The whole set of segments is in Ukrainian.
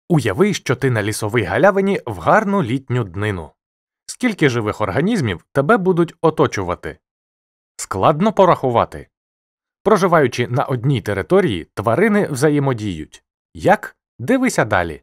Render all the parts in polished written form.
Уяви, що ти на лісовій галявині в гарну літню днину. Скільки живих організмів тебе будуть оточувати? Складно порахувати. Проживаючи на одній території, тварини взаємодіють. Як? Дивися далі.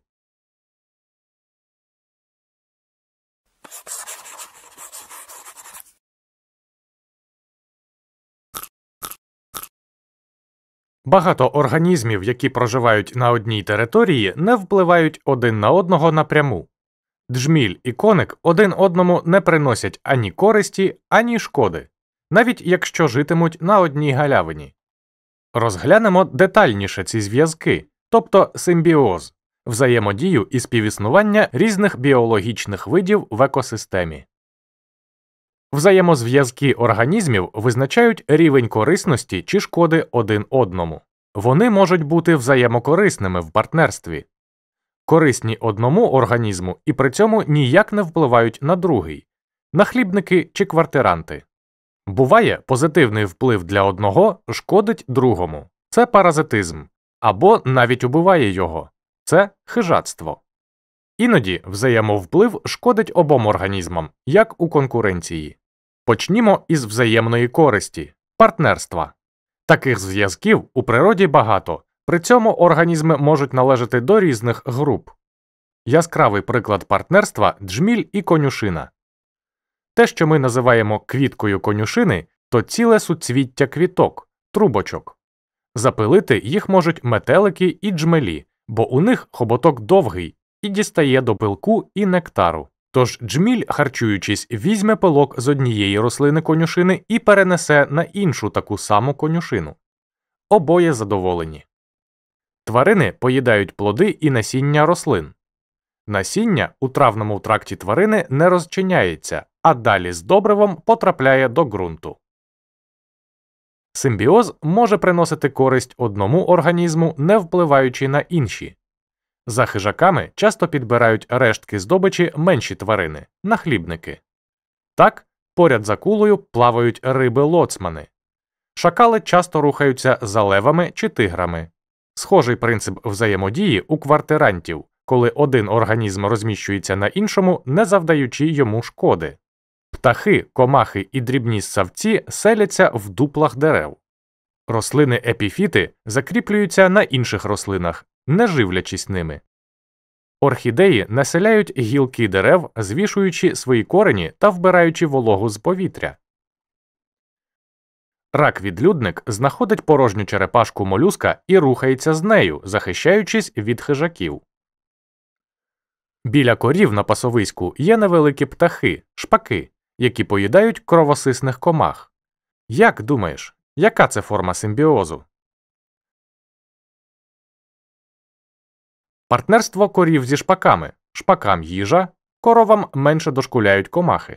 Багато організмів, які проживають на одній території, не впливають один на одного напряму. Джміль і коник один одному не приносять ані користі, ані шкоди, навіть якщо житимуть на одній галявині. Розглянемо детальніше ці зв'язки, тобто симбіоз, взаємодію і співіснування різних біологічних видів в екосистемі. Взаємозв'язки організмів визначають рівень корисності чи шкоди один одному. Вони можуть бути взаємокорисними в партнерстві. Корисні одному організму і при цьому ніяк не впливають на другий – нахлібники чи квартиранти. Буває, позитивний вплив для одного шкодить другому – це паразитизм, або навіть убиває його – це хижацтво. Іноді взаємовплив шкодить обом організмам, як у конкуренції. Почнімо із взаємної користі – партнерства. Таких зв'язків у природі багато, при цьому організми можуть належати до різних груп. Яскравий приклад партнерства – джміль і конюшина. Те, що ми називаємо квіткою конюшини, то ціле суцвіття квіток – трубочок. Запилити їх можуть метелики і джмелі, бо у них хоботок довгий і дістає до пилку і нектару. Тож джміль, харчуючись, візьме пилок з однієї рослини конюшини і перенесе на іншу таку саму конюшину. Обоє задоволені. Тварини поїдають плоди і насіння рослин. Насіння у травному тракті тварини не розчиняється, а далі з добривом потрапляє до ґрунту. Симбіоз може приносити користь одному організму, не впливаючи на інші. За хижаками часто підбирають рештки здобичі менші тварини – нахлібники. Так, поряд з акулою плавають риби-лоцмани. Шакали часто рухаються за левами чи тиграми. Схожий принцип взаємодії у квартирантів, коли один організм розміщується на іншому, не завдаючи йому шкоди. Птахи, комахи і дрібні ссавці селяться в дуплах дерев. Рослини-епіфіти закріплюються на інших рослинах, не живлячись ними. Орхідеї населяють гілки дерев, звішуючи свої корені та вбираючи вологу з повітря. Рак-відлюдник знаходить порожню черепашку молюска і рухається з нею, захищаючись від хижаків. Біля корів на пасовиську є невеликі птахи – шпаки, які поїдають кровосисних комах. Як думаєш, яка це форма симбіозу? Партнерство корів зі шпаками. Шпакам їжа, коровам менше дошкуляють комахи.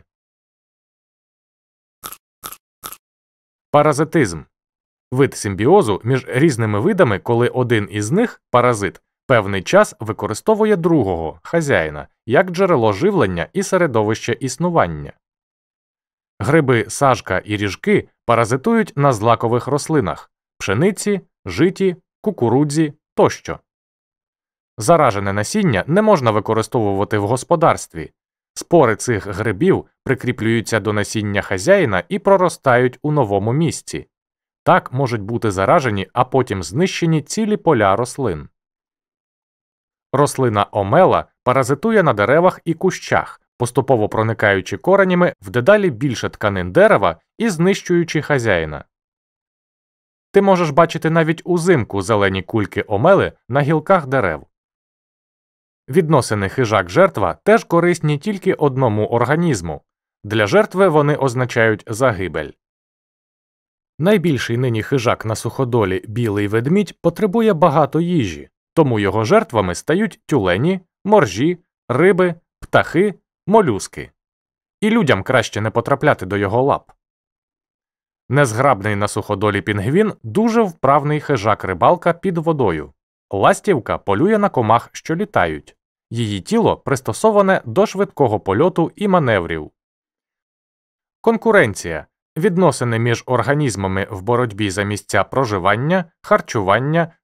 Паразитизм. Вид симбіозу між різними видами, коли один із них, паразит, певний час використовує другого, хазяїна, як джерело живлення і середовище існування. Гриби, сажка і ріжки паразитують на злакових рослинах – пшениці, житі, кукурудзі тощо. Заражене насіння не можна використовувати в господарстві. Спори цих грибів прикріплюються до насіння хазяїна і проростають у новому місці. Так можуть бути заражені, а потім знищені цілі поля рослин. Рослина омела паразитує на деревах і кущах, поступово проникаючи коренями в дедалі більше тканин дерева і знищуючи хазяїна. Ти можеш бачити навіть узимку зелені кульки омели на гілках дерев. Відносини хижак-жертва теж корисні тільки одному організму. Для жертви вони означають загибель. Найбільший нині хижак на суходолі білий ведмідь потребує багато їжі, тому його жертвами стають тюлені, моржі, риби, птахи, молюски. І людям краще не потрапляти до його лап. Незграбний на суходолі пінгвін – дуже вправний хижак-рибалка під водою. Ластівка полює на комах, що літають. Її тіло пристосоване до швидкого польоту і маневрів. Конкуренція – відносини між організмами в боротьбі за місця проживання, харчування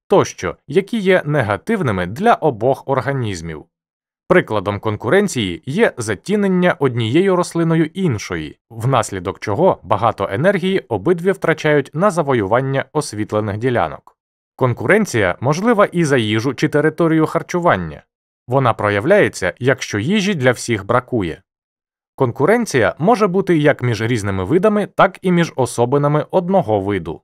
тощо, які є негативними для обох організмів. Прикладом конкуренції є затінення однією рослиною іншої, внаслідок чого багато енергії обидві втрачають на завоювання освітлених ділянок. Конкуренція можлива і за їжу чи територію харчування. Вона проявляється, якщо їжі для всіх бракує. Конкуренція може бути як між різними видами, так і між особинами одного виду.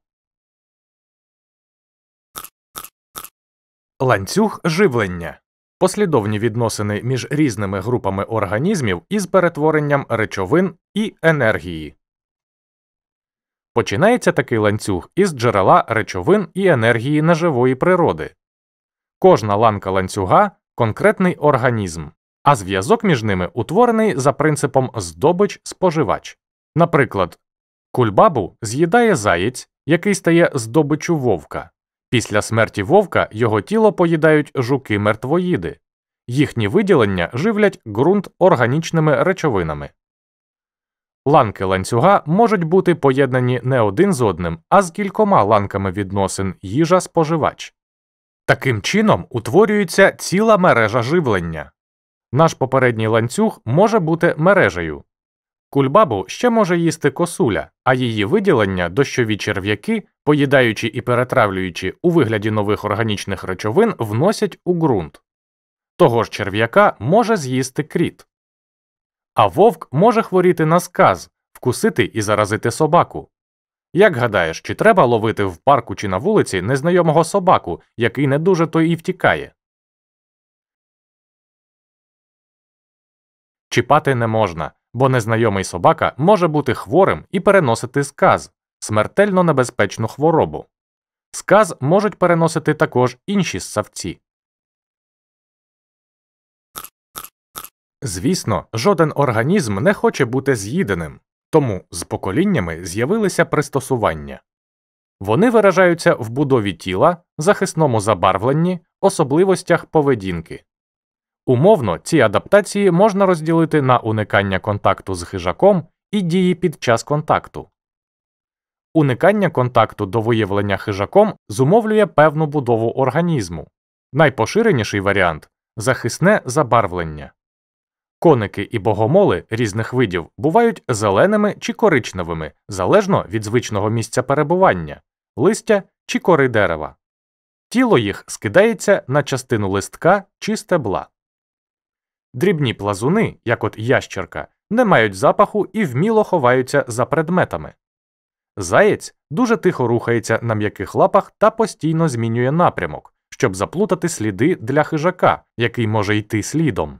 Ланцюг живлення – послідовні відносини між різними групами організмів із перетворенням речовин і енергії. Починається такий ланцюг із джерела речовин і енергії неживої природи. Кожна ланка ланцюга – конкретний організм, а зв'язок між ними утворений за принципом здобич-споживач. Наприклад, кульбабу з'їдає заєць, який стає здобиччю вовка. Після смерті вовка його тіло поїдають жуки-мертвоїди. Їхні виділення живлять ґрунт органічними речовинами. Ланки ланцюга можуть бути поєднані не один з одним, а з кількома ланками відносин їжа-споживач. Таким чином утворюється ціла мережа живлення. Наш попередній ланцюг може бути мережею. Кульбабу ще може їсти косуля, а її виділення дощові черв'яки, поїдаючи і перетравлюючи у вигляді нових органічних речовин, вносять у ґрунт. Того ж черв'яка може з'їсти кріт. А вовк може хворіти на сказ, вкусити і заразити собаку. Як гадаєш, чи треба ловити в парку чи на вулиці незнайомого собаку, який не дуже то і втікає? Чіпати не можна, бо незнайомий собака може бути хворим і переносити сказ – смертельно небезпечну хворобу. Сказ можуть переносити також інші ссавці. Звісно, жоден організм не хоче бути з'їденим, тому з поколіннями з'явилися пристосування. Вони виражаються в будові тіла, захисному забарвленні, особливостях поведінки. Умовно, ці адаптації можна розділити на уникання контакту з хижаком і дії під час контакту. Уникання контакту до виявлення хижаком зумовлює певну будову організму. Найпоширеніший варіант – захисне забарвлення. Коники і богомоли різних видів бувають зеленими чи коричневими, залежно від звичного місця перебування, листя чи кори дерева. Тіло їх скидається на частину листка чи стебла. Дрібні плазуни, як от ящерка, не мають запаху і вміло ховаються за предметами. Заєць дуже тихо рухається на м'яких лапах та постійно змінює напрямок, щоб заплутати сліди для хижака, який може йти слідом.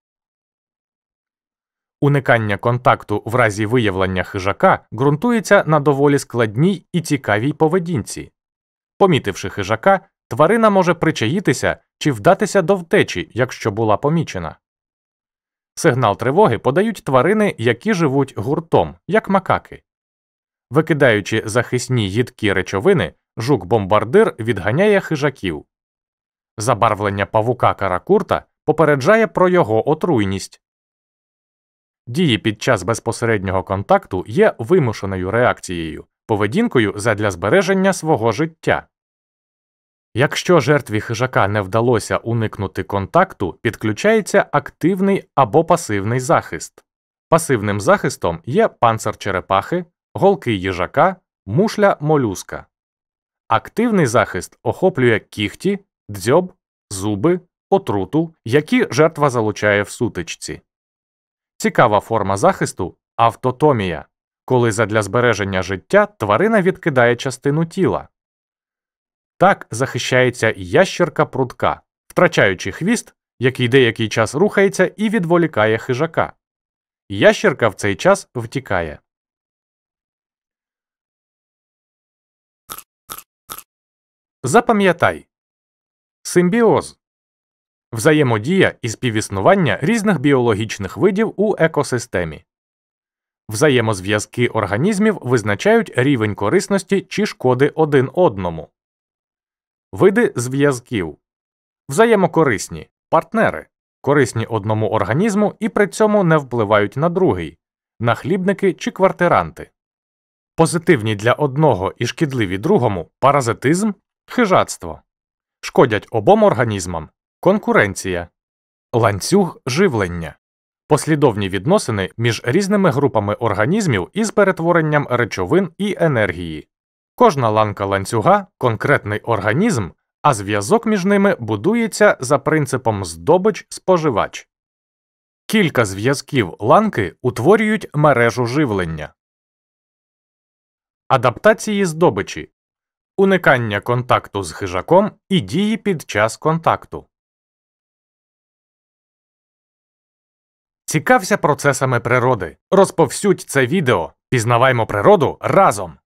Уникання контакту в разі виявлення хижака ґрунтується на доволі складній і цікавій поведінці. Помітивши хижака, тварина може причаїтися чи вдатися до втечі, якщо була помічена. Сигнал тривоги подають тварини, які живуть гуртом, як макаки. Викидаючи захисні їдкі речовини, жук-бомбардир відганяє хижаків. Забарвлення павука каракурта попереджає про його отруйність. Дії під час безпосереднього контакту є вимушеною реакцією, поведінкою задля збереження свого життя. Якщо жертві хижака не вдалося уникнути контакту, підключається активний або пасивний захист. Пасивним захистом є панцир черепахи, голки їжака, мушля молюска. Активний захист охоплює кігті, дзьоб, зуби, отруту, які жертва залучає в сутичці. Цікава форма захисту – автотомія, коли задля збереження життя тварина відкидає частину тіла. Так захищається ящерка прудка, втрачаючи хвіст, який деякий час рухається і відволікає хижака. Ящерка в цей час втікає. Запам'ятай. Симбіоз – взаємодія і співіснування різних біологічних видів у екосистемі. Взаємозв'язки організмів визначають рівень корисності чи шкоди один одному. Види зв'язків. Взаємокорисні – партнери, корисні одному організму і при цьому не впливають на другий – нахлібники чи квартиранти. Позитивні для одного і шкідливі другому – паразитизм, хижацтво. Шкодять обом організмам. Конкуренція. Ланцюг живлення. Послідовні відносини між різними групами організмів із перетворенням речовин і енергії. Кожна ланка ланцюга – конкретний організм, а зв'язок між ними будується за принципом здобич-споживач. Кілька зв'язків ланки утворюють мережу живлення. Адаптації здобичі. Уникання контакту з хижаком і дії під час контакту. Цікався процесами природи. Розповсюдь це відео. Пізнаваймо природу разом!